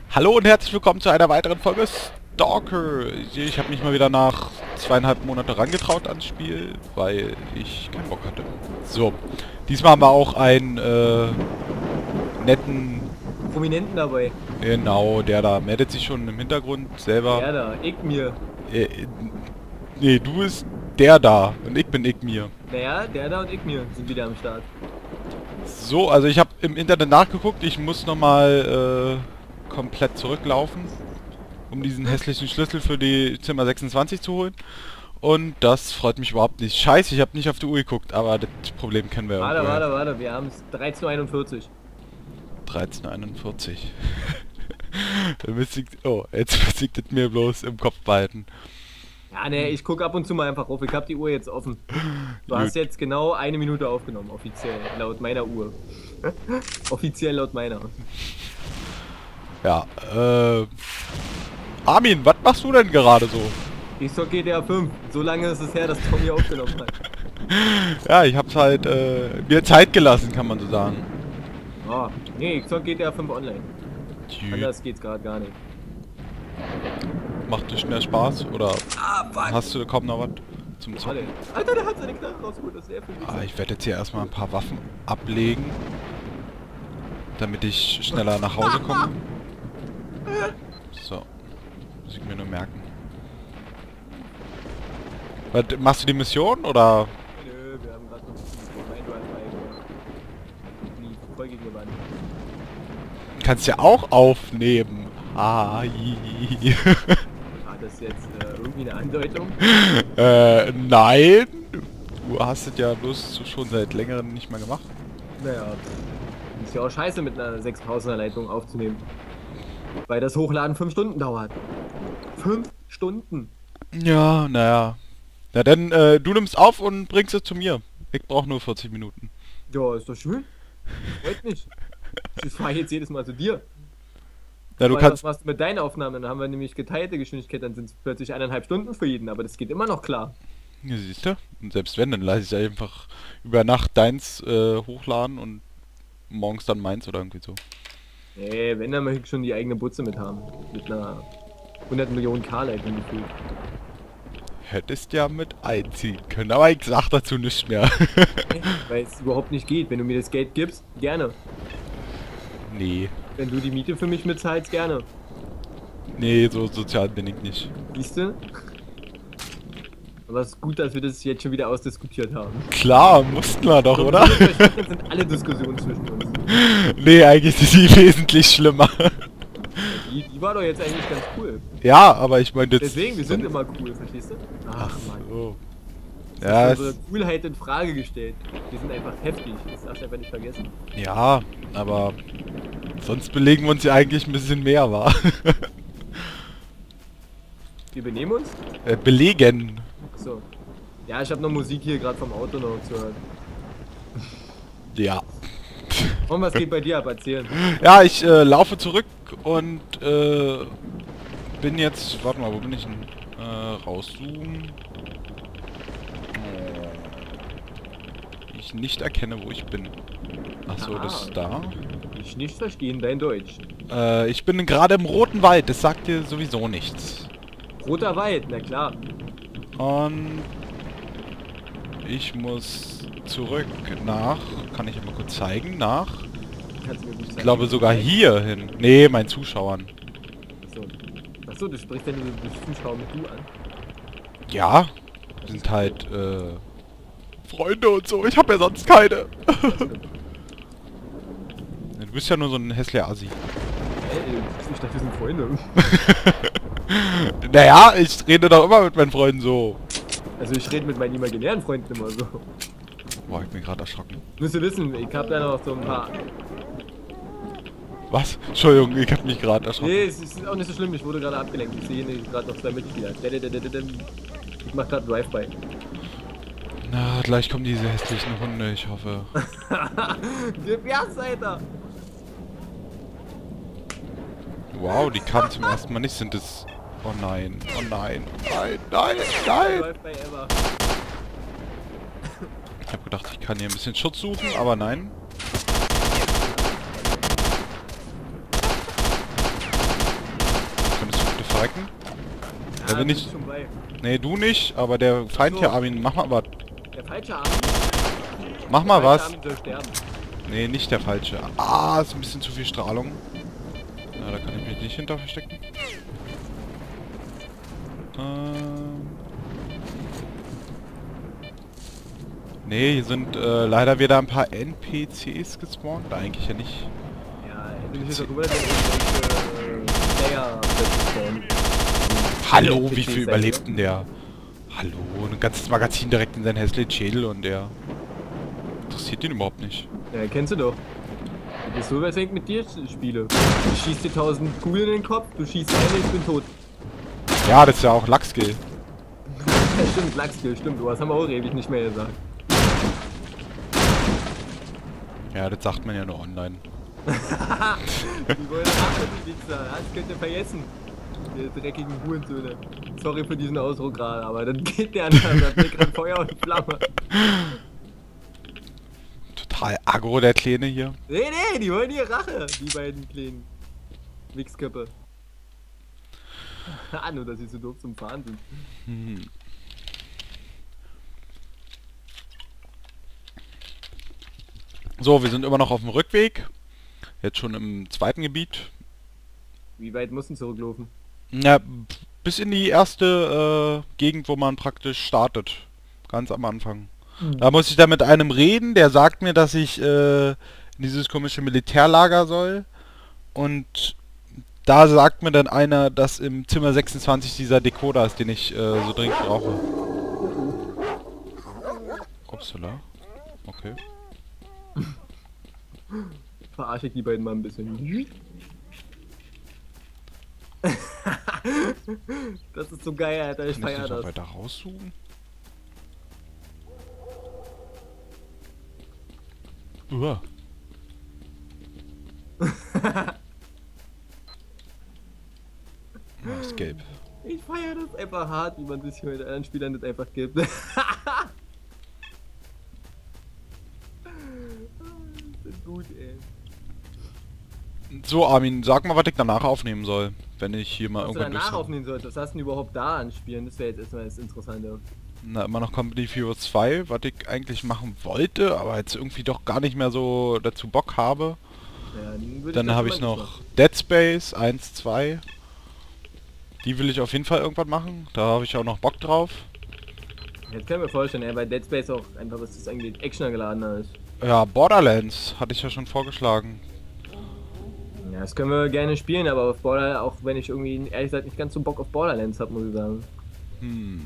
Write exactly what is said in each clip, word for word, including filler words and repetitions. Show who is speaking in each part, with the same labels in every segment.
Speaker 1: Hallo und herzlich willkommen zu einer weiteren Folge Stalker. Ich habe mich mal wieder nach zweieinhalb Monaten rangetraut ans Spiel, weil ich keinen Bock hatte. So, diesmal haben wir auch einen äh, netten...
Speaker 2: Prominenten dabei.
Speaker 1: Genau, der da meldet sich schon im Hintergrund selber.
Speaker 2: Der da, ich mir.
Speaker 1: Äh, nee, du bist der da und ich bin ich mir.
Speaker 2: Naja, der da und ich mir sind wieder am Start.
Speaker 1: So, also ich habe im Internet nachgeguckt, ich muss nochmal äh, komplett zurücklaufen, um diesen hässlichen Schlüssel für die Zimmer sechsundzwanzig zu holen. Und das freut mich überhaupt nicht. Scheiße, ich habe nicht auf die Uhr geguckt, aber das Problem kennen wir ja.
Speaker 2: Warte, warte, warte, wir haben es dreizehn Uhr einundvierzig.
Speaker 1: dreizehn Uhr einundvierzig. Oh, jetzt muss ich das mir bloß im Kopf behalten.
Speaker 2: Ja, ne, ich gucke ab und zu mal einfach auf. Ich habe die Uhr jetzt offen. Du hast jetzt genau eine Minute aufgenommen, offiziell, laut meiner Uhr. Offiziell laut meiner.
Speaker 1: Ja, äh... Armin, was machst du denn gerade so?
Speaker 2: Ich zock G T A fünf. So lange ist es her, dass Tommy aufgenommen hat.
Speaker 1: Ja, ich hab's halt, äh, mir Zeit gelassen, kann man so sagen.
Speaker 2: Oh, nee, ich zock G T A fünf online.
Speaker 1: Tü.
Speaker 2: Anders geht's gerade gar nicht.
Speaker 1: Macht dir schnell Spaß oder
Speaker 2: Ah, fuck.
Speaker 1: hast du kaum noch was zum Zocken?
Speaker 2: Alter, der hat seine Knarre rausgeholt, das wäre für mich.
Speaker 1: Ah, ich werde jetzt hier erstmal ein paar Waffen ablegen, damit ich schneller nach Hause komme. So, muss ich mir nur merken. Was, machst du die Mission oder?
Speaker 2: Nö, wir haben gerade noch ein Dual nie voll gegen die Wand.
Speaker 1: Kannst ja auch aufnehmen. Ah,
Speaker 2: War das jetzt äh, irgendwie eine Andeutung?
Speaker 1: äh, nein. Du hast es ja bloß schon seit längerem nicht mehr gemacht.
Speaker 2: Naja, ist ja auch scheiße mit einer sechstausender Leitung aufzunehmen. Weil das Hochladen fünf Stunden dauert. fünf Stunden?
Speaker 1: Ja, naja. Na dann, äh, du nimmst auf und bringst es zu mir. Ich brauche nur vierzig Minuten.
Speaker 2: Ja, ist doch schön. Freut mich. Ich fahre jetzt jedes Mal zu dir.
Speaker 1: Ja, du
Speaker 2: Weil,
Speaker 1: kannst...
Speaker 2: was machst du mit deinen Aufnahmen? Dann haben wir nämlich geteilte Geschwindigkeit, dann sind es plötzlich eineinhalb Stunden für jeden, aber das geht immer noch klar.
Speaker 1: Ja, siehst du? Und selbst wenn, dann lasse ich einfach über Nacht deins äh, hochladen und morgens dann meins oder irgendwie so.
Speaker 2: Nee, wenn, dann möchte ich schon die eigene Butze mit haben. Mit einer hundert Millionen K-Leitung gefühlt.
Speaker 1: Hättest ja mit einziehen können, aber ich sag dazu nichts mehr.
Speaker 2: Weil es überhaupt nicht geht. Wenn du mir das Geld gibst, gerne.
Speaker 1: Nee.
Speaker 2: Wenn du die Miete für mich mitzahlst, gerne.
Speaker 1: Nee, so sozial bin ich nicht.
Speaker 2: Siehst du? Aber es ist gut, dass wir das jetzt schon wieder ausdiskutiert haben.
Speaker 1: Klar, mussten wir doch, oder?
Speaker 2: Das sind alle Diskussionen zwischen uns.
Speaker 1: Nee, eigentlich sind die wesentlich schlimmer.
Speaker 2: Die, die war doch jetzt eigentlich ganz cool.
Speaker 1: Ja, aber ich meine jetzt...
Speaker 2: Deswegen, wir sind immer cool, verstehst du? Ach man.
Speaker 1: So.
Speaker 2: Ja,
Speaker 1: Ja,
Speaker 2: unsere
Speaker 1: es,
Speaker 2: Coolheit in Frage gestellt. Wir sind einfach heftig, das darfst du einfach nicht vergessen.
Speaker 1: ja, aber sonst belegen wir uns ja eigentlich ein bisschen mehr, wa?
Speaker 2: Wir benehmen uns?
Speaker 1: äh, belegen.
Speaker 2: So. Ja, ich habe noch Musik hier gerade vom Auto noch zu hören.
Speaker 1: Ja.
Speaker 2: Und was geht bei dir ab? Erzählen.
Speaker 1: Ja, ich äh, laufe zurück und äh, bin jetzt... Warte mal, wo bin ich denn? Äh, rauszoomen. Äh, ich nicht erkenne, wo ich bin. Achso,
Speaker 2: Ah.
Speaker 1: das ist da.
Speaker 2: Ich nicht verstehen dein Deutsch.
Speaker 1: Äh, ich bin gerade im Roten Wald. Das sagt dir sowieso nichts.
Speaker 2: Roter Wald, na klar.
Speaker 1: Und ich muss zurück nach... Kann ich mal kurz zeigen? Nach...
Speaker 2: Kannst du mir gut sagen.
Speaker 1: Ich glaube sogar hier hin. Nee, meinen Zuschauern.
Speaker 2: Achso. Achso, du sprichst ja nur die Zuschauer mit du an.
Speaker 1: Ja, sind halt äh, Freunde und so. Ich habe ja sonst keine. Du bist ja nur so ein hässlicher Assi.
Speaker 2: Ey, ich dachte, wir sind Freunde.
Speaker 1: Naja, ich rede doch immer mit meinen Freunden so.
Speaker 2: Also ich rede mit meinen imaginären Freunden immer so.
Speaker 1: Boah, ich bin gerade erschrocken.
Speaker 2: Müsst ihr wissen, ich hab da noch so ein paar...
Speaker 1: Was? Entschuldigung, ich habe mich gerade erschrocken.
Speaker 2: Nee, es ist auch nicht so schlimm, ich wurde gerade abgelenkt. Ich sehe gerade noch zwei Mitspieler. Ich mach gerade Drive-By.
Speaker 1: Na, gleich kommen diese hässlichen Hunde, ich hoffe.
Speaker 2: Gib Gas, Alter!
Speaker 1: Wow, die kamen zum ersten Mal nicht, sind es... Oh nein, oh nein, nein, nein, nein!
Speaker 2: Drive-By ever.
Speaker 1: Ich habe gedacht, ich kann hier ein bisschen Schutz suchen, aber nein. Ja, wenn
Speaker 2: du
Speaker 1: ich...
Speaker 2: bist schon bei.
Speaker 1: Nee, du nicht, aber der Feind
Speaker 2: so.
Speaker 1: hier, Armin, mach mal was.
Speaker 2: Der falsche Arm.
Speaker 1: Mach mal
Speaker 2: Der falsche
Speaker 1: was.
Speaker 2: Arm soll sterben.
Speaker 1: Nee, nicht der falsche. Ah, ist ein bisschen zu viel Strahlung. Na, da kann ich mich nicht hinter verstecken. Ähm... Nee, hier sind äh, leider wieder ein paar N P Cs gespawnt. Eigentlich ja nicht.
Speaker 2: Ja, du bist doch gewundert, wenn irgendwelche Player plötzlich spawnen.
Speaker 1: Hallo, wie viel überlebt denn der? Hallo, ein ganzes Magazin direkt in seinen hässlichen Schädel und der... interessiert ihn überhaupt nicht.
Speaker 2: Ja, kennst du doch. Du bist so, was ich mit dir spiele. Ich schieß dir tausend Kugeln in den Kopf, du schießt eine, ich bin tot.
Speaker 1: Ja, das ist ja auch Lackskill.
Speaker 2: Ja, stimmt, Lachskill, stimmt, du hast haben wir auch ewig nicht mehr gesagt.
Speaker 1: Ja, das sagt man ja nur online.
Speaker 2: Die wollen Rache, die Wichser, das könnt ihr vergessen. Die dreckigen Hurensöhne. Sorry für diesen Ausdruck gerade, aber das geht der anders, das wird gerade Feuer und Flamme.
Speaker 1: Total aggro, der Kleine hier.
Speaker 2: Nee, nee, die wollen hier Rache, die beiden kleinen Wichsköppe. Ah, nur, dass sie so doof zum Fahren sind.
Speaker 1: Hm. So, wir sind immer noch auf dem Rückweg. Jetzt schon im zweiten Gebiet.
Speaker 2: Wie weit mussten zurücklaufen?
Speaker 1: Na, bis in die erste äh, Gegend, wo man praktisch startet. Ganz am Anfang.
Speaker 2: Mhm.
Speaker 1: Da muss ich dann mit einem reden, der sagt mir, dass ich äh, in dieses komische Militärlager soll. Und da sagt mir dann einer, dass im Zimmer sechsundzwanzig dieser Decoder ist, den ich äh, so dringend brauche. Upsala. Okay.
Speaker 2: Verarsche ich die beiden mal ein bisschen. Das ist so geil, Alter, ich
Speaker 1: Kann ich
Speaker 2: feier
Speaker 1: nicht noch
Speaker 2: das.
Speaker 1: weiter rauszoomen? Uah. Ah, Escape.
Speaker 2: Ich feier das einfach hart, wie man sich heute anderen Spielern das einfach gibt. Das ist gut, ey.
Speaker 1: So, Armin, sag mal, was ich danach aufnehmen soll, wenn ich hier mal
Speaker 2: Was du
Speaker 1: irgendwann
Speaker 2: danach
Speaker 1: durch...
Speaker 2: aufnehmen sollst, was hast du denn überhaupt da an Spielen? Das wäre jetzt erstmal das Interessante.
Speaker 1: Na, immer noch Company of Heroes zwei, was ich eigentlich machen wollte, aber jetzt irgendwie doch gar nicht mehr so dazu Bock habe.
Speaker 2: Ja, dann würde
Speaker 1: Dann
Speaker 2: das
Speaker 1: habe
Speaker 2: immer
Speaker 1: ich
Speaker 2: nicht
Speaker 1: noch
Speaker 2: machen.
Speaker 1: Dead Space eins, zwei. Die will ich auf jeden Fall irgendwann machen. Da habe ich auch noch Bock drauf.
Speaker 2: Jetzt kann ich mir vorstellen, ey, bei Dead Space auch einfach, was das eigentlich Actioner geladener ist.
Speaker 1: Ja, Borderlands hatte ich ja schon vorgeschlagen.
Speaker 2: Ja, das können wir gerne spielen, aber auf Borderlands, auch wenn ich irgendwie ehrlich gesagt nicht ganz so Bock auf Borderlands habe, muss ich sagen.
Speaker 1: Hm.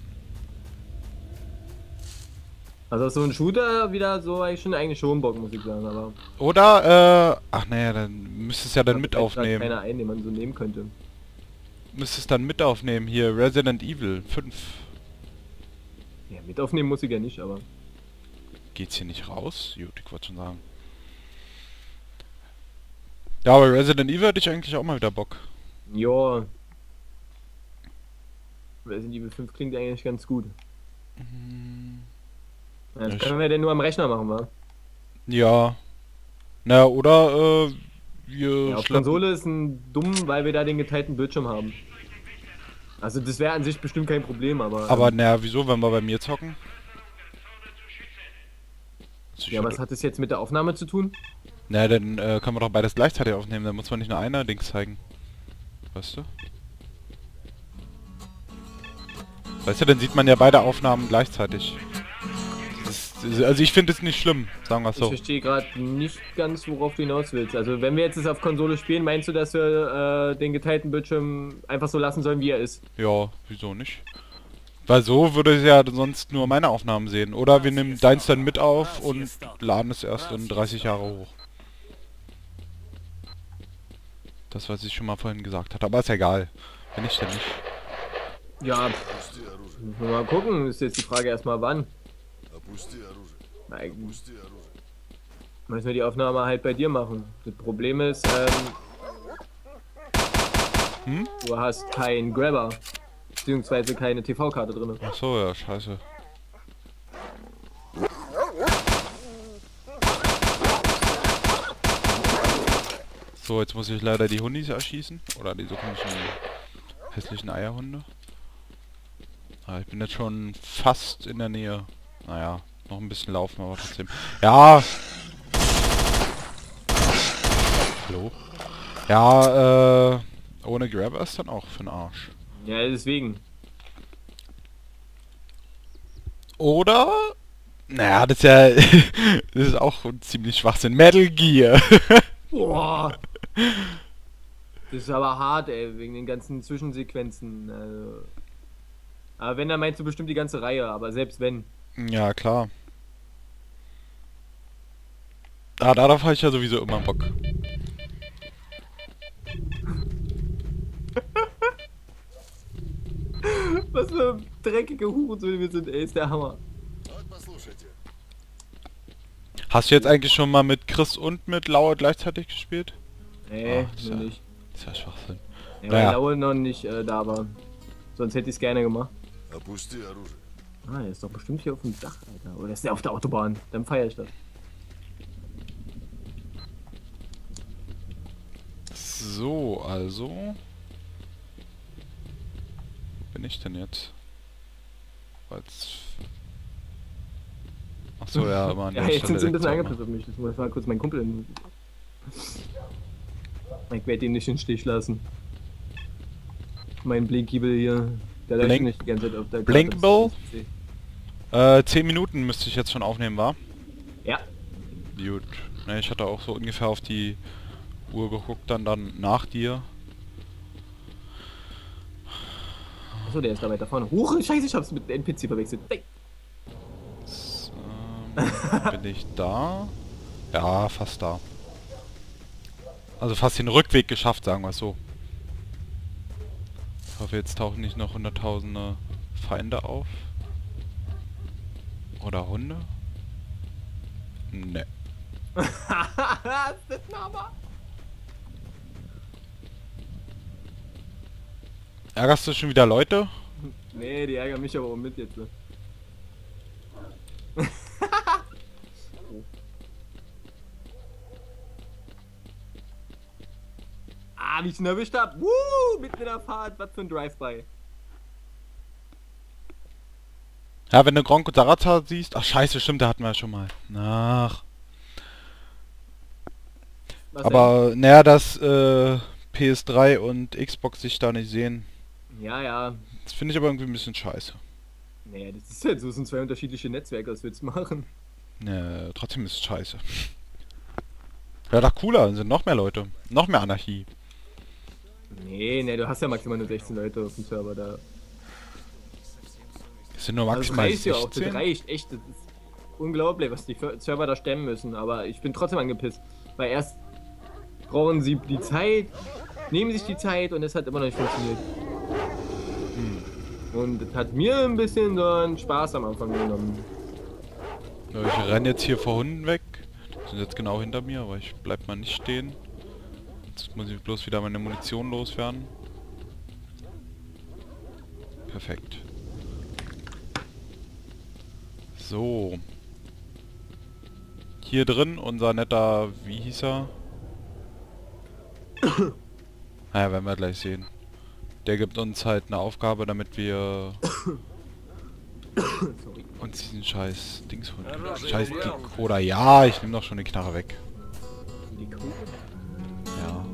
Speaker 2: Also auf so ein Shooter wieder so eigentlich schon eigentlich schon Bock, muss ich sagen, aber
Speaker 1: Oder, äh, ach naja, dann müsstest es ja dann
Speaker 2: da
Speaker 1: mit
Speaker 2: fällt grad
Speaker 1: aufnehmen.
Speaker 2: keiner ein, den man so nehmen könnte.
Speaker 1: Müsstest es dann mit aufnehmen. Hier, Resident Evil fünf.
Speaker 2: Ja, mit aufnehmen muss ich ja nicht, aber
Speaker 1: Geht's hier nicht raus? Gut, ich wollte schon sagen. Ja, aber Resident Evil hätte ich eigentlich auch mal wieder Bock.
Speaker 2: ja. Resident Evil fünf klingt eigentlich ganz gut. Ja, das
Speaker 1: Ich-
Speaker 2: können wir denn nur am Rechner machen, wa?
Speaker 1: Ja. Na, oder, äh, wir
Speaker 2: Ja, auf
Speaker 1: schleppen-
Speaker 2: Konsole ist ein dumm, weil wir da den geteilten Bildschirm haben. Also das wäre an sich bestimmt kein Problem, aber...
Speaker 1: Aber
Speaker 2: ähm,
Speaker 1: naja, wieso, wenn wir bei mir zocken? Also ich
Speaker 2: ja, was
Speaker 1: hatte-
Speaker 2: hat das jetzt mit der Aufnahme zu tun?
Speaker 1: Na, dann äh, können wir doch beides gleichzeitig aufnehmen, dann muss man nicht nur einer Dings zeigen. Weißt du? Weißt du, dann sieht man ja beide Aufnahmen gleichzeitig. Das ist, also ich finde es nicht schlimm, sagen wir es
Speaker 2: Ich
Speaker 1: so.
Speaker 2: verstehe gerade nicht ganz, worauf du hinaus willst. Also wenn wir jetzt das auf Konsole spielen, meinst du, dass wir äh, den geteilten Bildschirm einfach so lassen sollen, wie er ist?
Speaker 1: Ja, wieso nicht? Weil so würde ich ja sonst nur meine Aufnahmen sehen. Oder wir nehmen deins dann mit auf und laden es erst in dreißig Jahre hoch. Das, was ich schon mal vorhin gesagt hatte. Aber ist ja egal. Wenn nicht, dann nicht.
Speaker 2: Ja, pff, müssen wir mal gucken. Ist jetzt die Frage erstmal wann.
Speaker 3: Опусти оружие.
Speaker 2: Nein,
Speaker 3: Опусти оружие.
Speaker 2: müssen wir die Aufnahme halt bei dir machen. Das Problem ist, ähm,
Speaker 1: Hm?
Speaker 2: du hast keinen Grabber. Beziehungsweise keine T V-Karte drin.
Speaker 1: Ach so, ja, scheiße. So, jetzt muss ich leider die Hundis erschießen. Oder diese komischen hässlichen Eierhunde. Ah, ich bin jetzt schon fast in der Nähe. Naja, noch ein bisschen laufen, aber trotzdem. Ja! Hallo? Ja, äh... ohne Grabber ist dann auch für den Arsch.
Speaker 2: Ja, deswegen.
Speaker 1: Oder? Naja, das ist ja... das ist auch ziemlich Schwachsinn. Metal Gear!
Speaker 2: Boah! Das ist aber hart, ey, wegen den ganzen Zwischensequenzen. Also. Aber wenn, dann meinst du bestimmt die ganze Reihe, aber selbst wenn.
Speaker 1: Ja, klar. Ah, darauf habe ich ja sowieso immer Bock.
Speaker 2: Was für dreckige Hurensöhne wir sind, ey, ist der Hammer.
Speaker 3: Вот послушайте.
Speaker 1: Hast du jetzt eigentlich schon mal mit Chris und mit Laue gleichzeitig gespielt?
Speaker 2: Nee,
Speaker 1: Ach,
Speaker 2: nur
Speaker 1: tja.
Speaker 2: nicht.
Speaker 1: Das ist ja Schwachsinn.
Speaker 2: Ja,
Speaker 1: Naja.
Speaker 2: weil Laue noch nicht äh, da war. Sonst hätte ich es gerne gemacht.
Speaker 3: Опусти оружие.
Speaker 2: Ah, der ist doch bestimmt hier auf dem Dach, Alter. Oder ist der auf der Autobahn? Dann feiere ich das.
Speaker 1: So, also... Wo bin ich denn jetzt? Weil's... Achso, ja, immer an
Speaker 2: Ja,
Speaker 1: der
Speaker 2: jetzt sind
Speaker 1: Stelle
Speaker 2: sie ein bisschen
Speaker 1: direkt
Speaker 2: angepisst auf mich. Das muss mal kurz meinen Kumpel in... Ich werde ihn nicht in den Stich lassen. Mein Blinkibel hier. Der läuft
Speaker 1: Blink-
Speaker 2: nicht die ganze Zeit auf der
Speaker 1: Blinkable?
Speaker 2: Karte.
Speaker 1: Äh, zehn Minuten müsste ich jetzt schon aufnehmen, war?
Speaker 2: Ja.
Speaker 1: Gut. Ne, ich hatte auch so ungefähr auf die Uhr geguckt, dann dann nach dir.
Speaker 2: Achso, der ist da weiter vorne. Huch, scheiße, ich hab's mit N P C verwechselt. Nein.
Speaker 1: S- ähm, bin ich da? Ja, fast da. Also fast den Rückweg geschafft, sagen wir es so. Ich hoffe, jetzt tauchen nicht noch hunderttausende Feinde auf. Oder Hunde? Ne.
Speaker 2: Das ist ein Hammer.
Speaker 1: Ärgerst du schon wieder Leute?
Speaker 2: Nee, die ärgern mich aber auch mit jetzt. Ne? Ah, wie ich ihn erwischt hab. Woo, mitten in der Fahrt. Was für ein Drive-By.
Speaker 1: Ja, wenn du Gronk und Sarata siehst... Ach scheiße, stimmt, da hatten wir ja schon mal. Ach.
Speaker 2: Was
Speaker 1: Aber, naja, dass äh, P S drei und Xbox sich da nicht sehen.
Speaker 2: denn? Ja, ja.
Speaker 1: Das finde ich aber irgendwie ein bisschen scheiße.
Speaker 2: Naja, das ist halt so. Das sind zwei unterschiedliche Netzwerke. Was willst du machen?
Speaker 1: Ne, trotzdem ist es scheiße. Ja, doch cooler, dann sind noch mehr Leute. Noch mehr Anarchie.
Speaker 2: Nee, nee, du hast ja maximal nur sechzehn Leute auf dem Server da.
Speaker 1: Es sind nur
Speaker 2: Also das
Speaker 1: maximal
Speaker 2: reicht ja auch. Das
Speaker 1: sechzehn.
Speaker 2: reicht echt. Das ist unglaublich, was die Server da stemmen müssen. Aber ich bin trotzdem angepisst. Weil erst brauchen sie die Zeit, nehmen sich die Zeit und es hat immer noch nicht funktioniert.
Speaker 1: Hm.
Speaker 2: Und das hat mir ein bisschen so einen Spaß am Anfang genommen.
Speaker 1: Ja, ich renne jetzt hier vor Hunden weg. Die sind jetzt genau hinter mir, aber ich bleib mal nicht stehen. Jetzt muss ich bloß wieder meine Munition loswerden. Perfekt. So. Hier drin unser netter, wie hieß er? Naja, werden wir gleich sehen. Der gibt uns halt eine Aufgabe, damit wir
Speaker 2: Sorry.
Speaker 1: uns diesen scheiß Dings holen. Scheiß Decoder. Ja, ich nehme doch schon die Knarre weg.
Speaker 2: Die Kuh?
Speaker 1: Ja.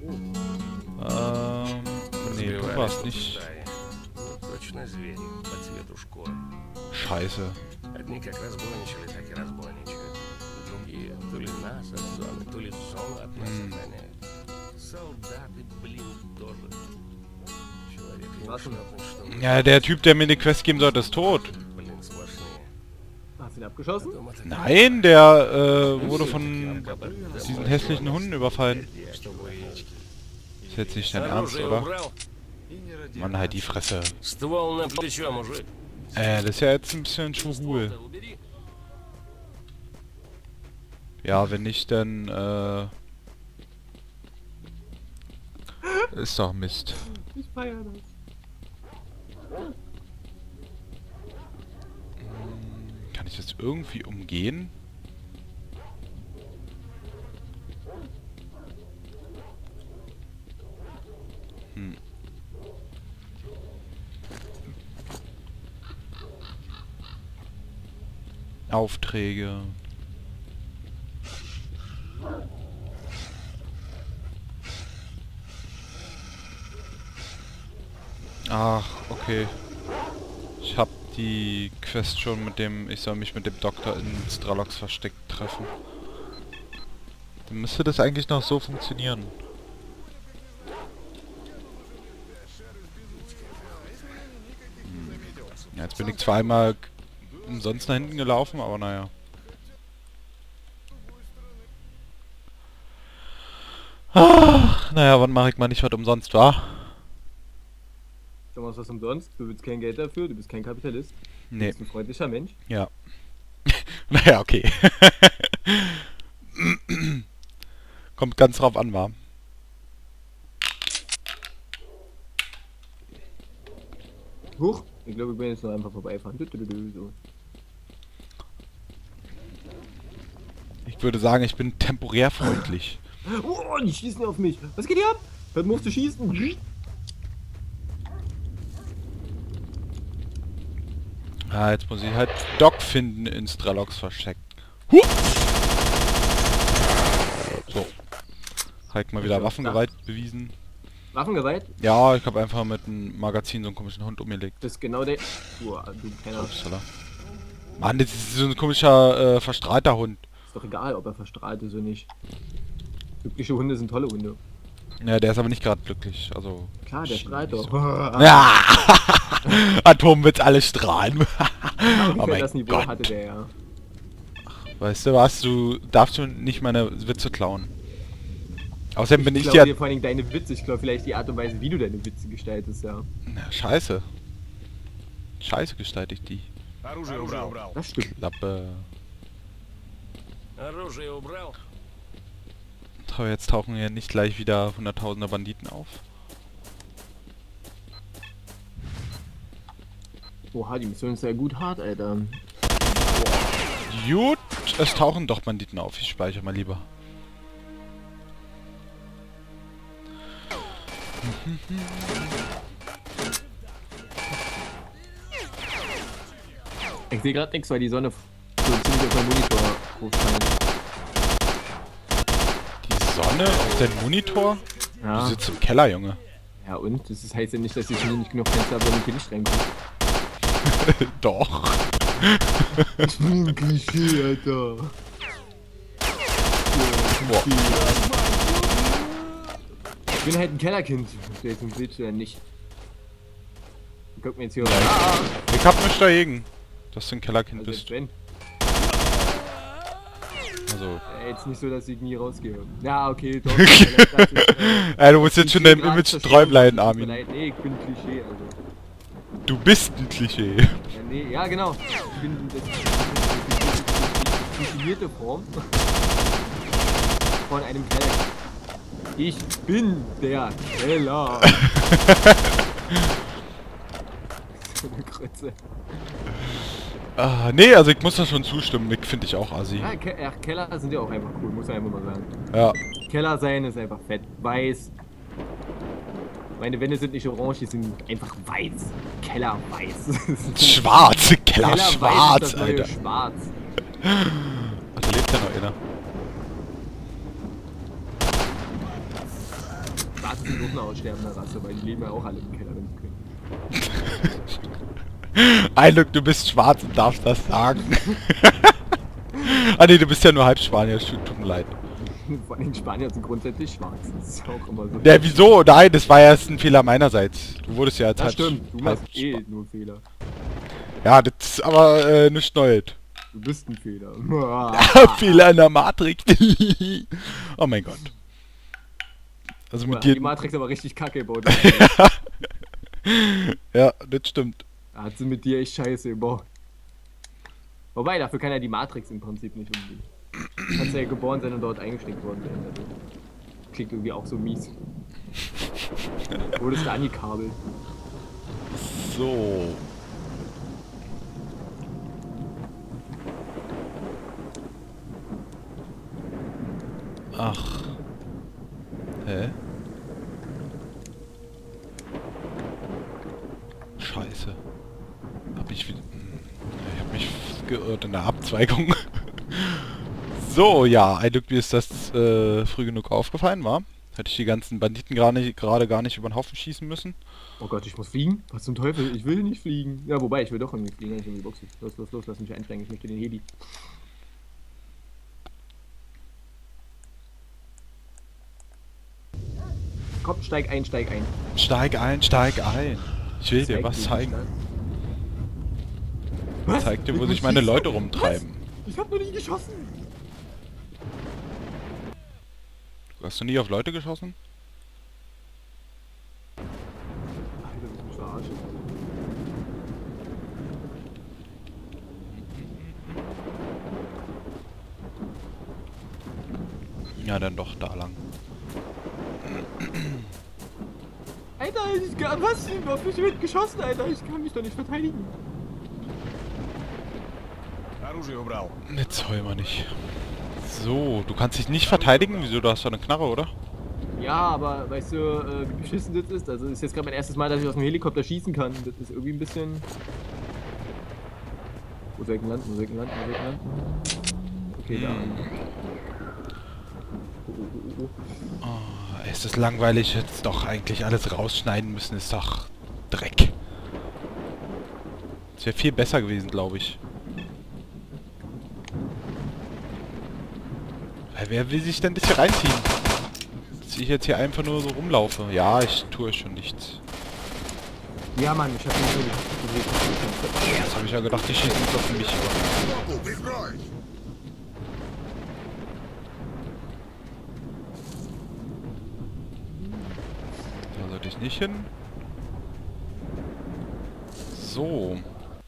Speaker 1: Ähm, nee, du warst nicht.
Speaker 4: Точно звери по цвету шкуры.
Speaker 1: Scheiße.
Speaker 4: Одни как разбойничали, так и разбойничают. Другие то ли нас от зоны, то ли зону от нас
Speaker 1: М.
Speaker 4: охраняют. Солдаты, блин, тоже. Человек не
Speaker 2: Was denn?
Speaker 4: шляпный, что мы.
Speaker 1: Ja, der Typ, der mir eine Quest geben sollte, ist tot.
Speaker 4: Блин, сплошные.
Speaker 2: Hast du ihn abgeschossen?
Speaker 4: Потом это
Speaker 1: Nein, der äh, wurde von diesen hässlichen Hunden überfallen.
Speaker 4: чтобы яички.
Speaker 1: Ist jetzt nicht dein Ernst,
Speaker 4: Оружие
Speaker 1: oder?
Speaker 4: убрал.
Speaker 1: Mann, halt die Fresse.
Speaker 4: Ствол на плечо, мужик.
Speaker 1: Äh, das ist ja jetzt ein bisschen schwul.
Speaker 4: Ствол-то убери.
Speaker 1: Ja, wenn nicht, dann äh, ist doch Mist.
Speaker 2: Ich feiere das.
Speaker 1: Kann ich das irgendwie umgehen? Hm. Aufträge. Ach, okay. Ich hab die Quest schon mit dem... Ich soll mich mit dem Doktor in Stralox Versteck treffen. Dann müsste das eigentlich noch so funktionieren. Hm. Ja, jetzt bin ich zweimal umsonst nach hinten gelaufen, aber naja. Ach, naja, wann mache ich mal nicht, was umsonst war?
Speaker 2: Du machst was umsonst, du willst kein Geld dafür, du bist kein Kapitalist.
Speaker 1: Nee.
Speaker 2: Du bist ein freundlicher Mensch.
Speaker 1: Ja. Naja, okay. Kommt ganz drauf an, war.
Speaker 2: Huch, ich glaube, ich bin jetzt nur einfach vorbeifahren. So.
Speaker 1: Ich würde sagen, ich bin temporär freundlich.
Speaker 2: Oh, die schießen auf mich. Was geht hier ab? Was musst du schießen?
Speaker 1: Ah, jetzt muss ich halt Doc finden in Stralox Versteck. Huh! So. Halt mal wieder Waffengewalt bewiesen.
Speaker 2: Waffengewalt?
Speaker 1: Ja, ich habe einfach mit einem Magazin so einen komischen Hund umgelegt.
Speaker 2: Das ist genau der... Uah, du Penner.
Speaker 1: Upsala. Mann, das ist so ein komischer, äh, verstrahlter Hund.
Speaker 2: Ist doch egal, ob er verstrahlt ist oder nicht. Glückliche Hunde sind tolle Hunde.
Speaker 1: Ja, der ist aber nicht gerade glücklich, also...
Speaker 2: Klar, der strahlt doch.
Speaker 1: Ja! Atomwitz, alle strahlen. Oh mein
Speaker 2: das Niveau
Speaker 1: Gott.
Speaker 2: hatte der ja.
Speaker 1: Weißt du was, du darfst schon nicht meine Witze klauen. Außerdem bin
Speaker 2: Ich
Speaker 1: ich,
Speaker 2: glaube
Speaker 1: ja...
Speaker 2: dir vor allem deine Witze, ich glaube vielleicht die Art und Weise, wie du deine Witze gestaltest, ja.
Speaker 1: Na, scheiße. Scheiße gestalte ich die.
Speaker 4: Оружие убрал.
Speaker 2: Das stimmt.
Speaker 1: Klappe.
Speaker 4: Оружие убрал.
Speaker 1: Aber jetzt tauchen hier nicht gleich wieder hunderttausender Banditen auf.
Speaker 2: Oha, die Mission ist ja gut hart, Alter.
Speaker 1: Gut, es tauchen doch Banditen auf. Ich speichere mal lieber.
Speaker 2: Ich sehe gerade nichts, weil die Sonne so ziemlich auf meinem Monitor hochscheint.
Speaker 1: Die Sonne auf deinem Monitor? Du
Speaker 2: Ja.
Speaker 1: sitzt im Keller, Junge.
Speaker 2: Ja und? Das ist, heißt ja nicht, dass ich nicht genug Fenster habe, damit hier Licht reinkommt.
Speaker 1: Doch.
Speaker 2: Ich bin ein Klischee, Alter.
Speaker 1: Boah.
Speaker 2: Ich bin halt ein Kellerkind. Vielleicht willst du ja nicht. Guck mir jetzt hier rein. Ah,
Speaker 1: Ich hab nichts dagegen, dass du ein Kellerkind
Speaker 2: also
Speaker 1: bist.
Speaker 2: wenn.
Speaker 1: Also.
Speaker 2: Äh, jetzt nicht so, dass ich nie rausgehe. Ja, okay, doch. Vielleicht dachte ich, äh,
Speaker 1: Ey, du musst jetzt schon deinem
Speaker 2: Klischee
Speaker 1: Image
Speaker 2: gerade
Speaker 1: treu bleiben,
Speaker 2: zerstört. Tut mir
Speaker 1: Armin.
Speaker 2: leid. Nee, ich bin Klischee, also.
Speaker 1: Du bist ein Klischee.
Speaker 2: Ja, nee, ja genau. Ich bin das definierte Form von einem Keller. Ich bin der Keller. So eine Krötze.
Speaker 1: Ah, nee, also ich muss da schon zustimmen. Ich finde ich auch assi.
Speaker 2: Ja, Ke ja, Keller sind ja auch einfach cool, muss man einfach mal sagen.
Speaker 1: Ja.
Speaker 2: Keller sein ist einfach fett. Weiß. Meine Wände sind nicht orange, die sind einfach weiß. Keller weiß.
Speaker 1: Schwarz, Keller,
Speaker 2: Keller
Speaker 1: schwarz,
Speaker 2: weiß ist das neue
Speaker 1: Alter.
Speaker 2: Schwarz.
Speaker 1: Ach, da lebt ja noch einer.
Speaker 2: Schwarz ist noch eine aussterbende Rasse, weil die leben ja auch alle im Keller, wenn sie können.
Speaker 1: Eindruck, du bist schwarz und darfst das sagen. Ah ne, du bist ja nur halb Spanier, tut mir leid.
Speaker 2: Vor allem Spanier sind grundsätzlich schwarz. Das ist ja auch immer so.
Speaker 1: Ja, wieso? Nein, das war ja erst ein Fehler meinerseits. Du wurdest ja als
Speaker 2: Das
Speaker 1: halb...
Speaker 2: stimmt, du
Speaker 1: halb
Speaker 2: machst eh nur Fehler.
Speaker 1: Ja, das ist aber äh, nicht neu.
Speaker 2: Du bist ein Fehler.
Speaker 1: Fehler in der Matrix. Oh mein Gott. Also mit
Speaker 2: Die
Speaker 1: dir...
Speaker 2: Matrix aber richtig kacke gebaut.
Speaker 1: Ja, das stimmt.
Speaker 2: Hat sie mit dir echt scheiße gebaut. Wobei, dafür kann ja die Matrix im Prinzip nicht umgehen. Kannst ja geboren sein und dort eingesteckt worden sein. Also, klingt irgendwie auch so mies. Wurdest du angekabelt.
Speaker 1: So. Ach. Hä? Scheiße. Hab ich wieder... Ich hab mich geirrt in der Abzweigung. So, ja, ein Glück, mir ist das äh, früh genug aufgefallen, war. Hätte ich die ganzen Banditen gerade gerade gar nicht über den Haufen schießen müssen.
Speaker 2: Oh Gott, ich muss fliegen? Was zum Teufel? Ich will nicht fliegen. Ja, wobei, ich will doch irgendwie fliegen, ich will die Box. Los, los, los, lass mich einsteigen, ich möchte den Heli. Komm, steig ein, steig ein.
Speaker 1: Steig ein, steig ein. Ich will dir
Speaker 2: Zeig
Speaker 1: was
Speaker 2: dir,
Speaker 1: zeigen.
Speaker 2: Was?
Speaker 1: Zeig dir, wo
Speaker 2: Du
Speaker 1: sich meine
Speaker 2: schießt
Speaker 1: Leute
Speaker 2: doch-
Speaker 1: rumtreiben.
Speaker 2: Was? Ich hab noch nie geschossen.
Speaker 1: Hast du nie auf Leute geschossen?
Speaker 2: Alter, du bist mich verarscht.
Speaker 1: Ja, dann doch da lang.
Speaker 2: Alter, ich kann, was? Auf mich wird geschossen, Alter. Ich kann mich doch nicht verteidigen.
Speaker 3: Оружие убрал.
Speaker 1: Jetzt heul mal nicht. So, du kannst dich nicht verteidigen? Wieso? Du hast doch eine Knarre, oder?
Speaker 2: Ja, aber weißt du, äh, wie beschissen das ist? Also, das ist jetzt gerade mein erstes Mal, dass ich aus dem Helikopter schießen kann. Das ist irgendwie ein bisschen... Wo soll ich denn landen? Wo soll ich denn landen? Wo soll ich denn landen? Okay, da. Oh, oh, oh, oh.
Speaker 1: Oh, ist das langweilig, jetzt doch eigentlich alles rausschneiden müssen, ist doch Dreck. Das wäre viel besser gewesen, glaube ich. Weil wer will sich denn das hier reinziehen? Dass ich jetzt hier einfach nur so rumlaufe. Ja, ich tue schon nichts.
Speaker 2: Ja, Mann, ich hab den Helikopter.
Speaker 1: Das habe ich ja gedacht, die schießen doch für mich über.
Speaker 3: Прикрой!
Speaker 1: Da sollte ich nicht hin. So.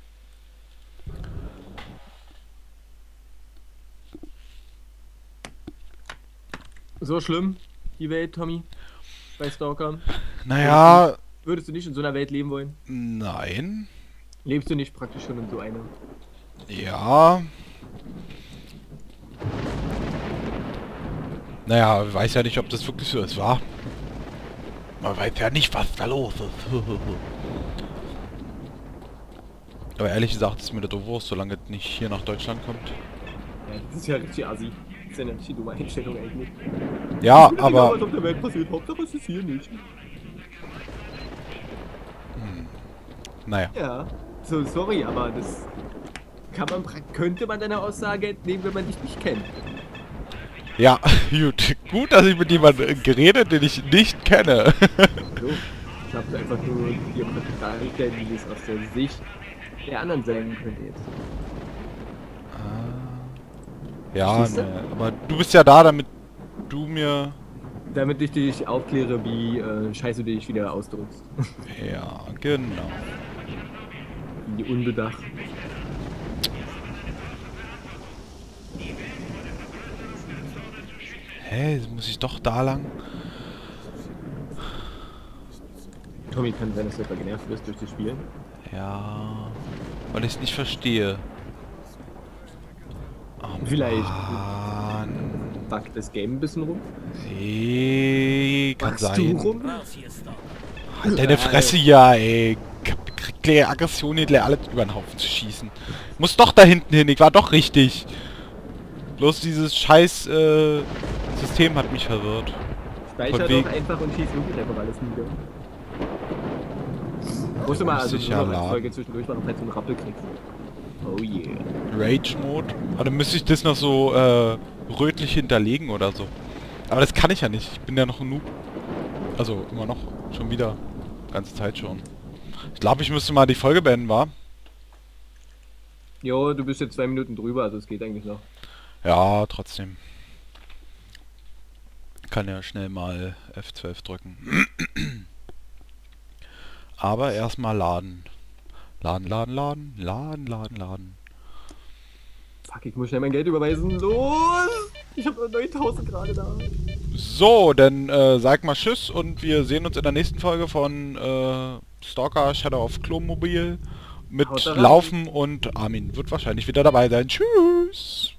Speaker 2: So schlimm, die Welt, Tommy, bei Stalker.
Speaker 1: Naja,
Speaker 2: Würdest du nicht in so einer Welt leben wollen?
Speaker 1: nein.
Speaker 2: Lebst du nicht praktisch schon in so einer?
Speaker 1: Ja. Naja, weiß ja nicht, ob das wirklich so ist, wa? Man weiß ja nicht, was da los ist. Aber ehrlich gesagt ist mir das Wurst, solange es nicht hier nach Deutschland kommt.
Speaker 2: Ja, das ist ja richtig assi. Das ist ja eine richtig dumme Einstellung eigentlich.
Speaker 1: Ja,
Speaker 2: Genau,
Speaker 1: aber...
Speaker 2: was auf der Welt passiert, Hauptsache es ist hier nicht.
Speaker 1: Naja.
Speaker 2: Ja, so sorry, aber das kann man, pra- könnte man deine Aussage entnehmen, wenn man dich nicht kennt.
Speaker 1: Ja, gut. Gut, dass ich mit jemandem geredet, den ich nicht kenne.
Speaker 2: So, ich habe einfach nur dir dargestellt, wie es aus der Sicht der anderen sein könnte jetzt.
Speaker 1: Ja,
Speaker 2: Verstehst du?
Speaker 1: ne, aber du bist ja da, damit du mir...
Speaker 2: Damit ich dich aufkläre, wie äh, scheiße du dich wieder ausdrückst.
Speaker 1: Ja, genau.
Speaker 2: Wie unbedacht.
Speaker 1: Hä, muss ich doch da lang?
Speaker 2: Tommy, kann sein, dass du etwa genervt wirst durch das Spielen.
Speaker 1: Ja, weil ich es nicht verstehe. Oh,
Speaker 2: Vielleicht.
Speaker 1: Mann.
Speaker 2: Backt das Game ein bisschen rum?
Speaker 1: Nee, kann
Speaker 2: Backst
Speaker 1: sein.
Speaker 2: du rum?
Speaker 1: Halt deine Fresse ja, ey. Krieg gleich Aggression, hier gleich alles über den Haufen zu schießen. Muss doch da hinten hin, ich war doch richtig. Bloß dieses scheiß äh, System hat mich verwirrt.
Speaker 2: Speicher
Speaker 1: Von wegen-
Speaker 2: doch einfach und schieß wirklich einfach alles nieder. Musst du mal also
Speaker 1: Müsste ich
Speaker 2: so
Speaker 1: ja
Speaker 2: eine
Speaker 1: laden.
Speaker 2: Folge zwischendurch mal noch halt so einen Rappel kriegst. Oh yeah.
Speaker 1: Rage-Mode. Aber dann müsste ich das noch so äh, rötlich hinterlegen oder so. Aber das kann ich ja nicht. Ich bin ja noch ein Noob. Also immer noch. Schon wieder. Ganze Zeit schon. Ich glaube, ich müsste mal die Folge beenden, wa?
Speaker 2: Jo, du bist jetzt zwei Minuten drüber, also es geht eigentlich noch.
Speaker 1: Ja, trotzdem. Kann ja schnell mal F zwölf drücken. Aber erstmal laden. Laden, laden, laden, laden, laden, laden.
Speaker 2: Fuck, ich muss schnell mein Geld überweisen. Los! Ich habe nur neuntausend gerade da.
Speaker 1: So, dann äh, sag mal Tschüss und wir sehen uns in der nächsten Folge von äh, Stalker Shadow of Klomobil mit
Speaker 2: Haut rein.
Speaker 1: Laufen und Armin wird wahrscheinlich wieder dabei sein. Tschüss!